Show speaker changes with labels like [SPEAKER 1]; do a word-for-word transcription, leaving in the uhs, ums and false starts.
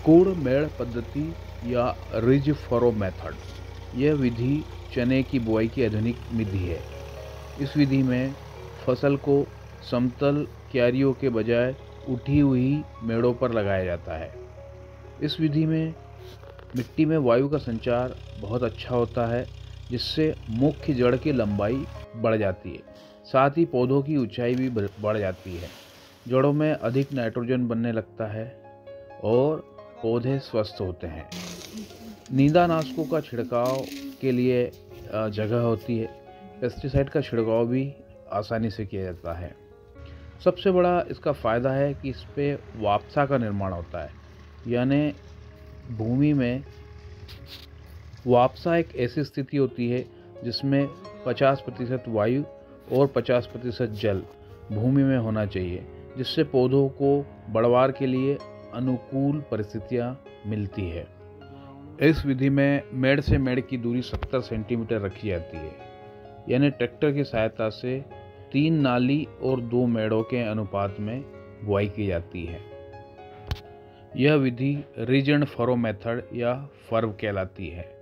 [SPEAKER 1] कोड़ मेड़ पद्धति या रिज फरो मेथड यह विधि चने की बुआई की आधुनिक विधि है। इस विधि में फसल को समतल क्यारियों के बजाय उठी हुई मेड़ों पर लगाया जाता है। इस विधि में मिट्टी में वायु का संचार बहुत अच्छा होता है, जिससे मुख्य जड़ की लंबाई बढ़ जाती है। साथ ही पौधों की ऊंचाई भी बढ़ जाती है। जड़ों में अधिक नाइट्रोजन बनने लगता है और पौधे स्वस्थ होते हैं। नींदानाशकों का छिड़काव के लिए जगह होती है। पेस्टिसाइड का छिड़काव भी आसानी से किया जाता है। सबसे बड़ा इसका फ़ायदा है कि इस पे वापसा का निर्माण होता है, यानी भूमि में वापसा एक ऐसी स्थिति होती है जिसमें पचास प्रतिशत वायु और पचास प्रतिशत जल भूमि में होना चाहिए, जिससे पौधों को बढ़वार के लिए अनुकूल परिस्थितियां मिलती है। इस विधि में मेड़ से मेड़ की दूरी सत्तर सेंटीमीटर रखी जाती है, यानी ट्रैक्टर की सहायता से तीन नाली और दो मेड़ों के अनुपात में बुआई की जाती है। यह विधि रिज एंड फरो मेथड या फर्व कहलाती है।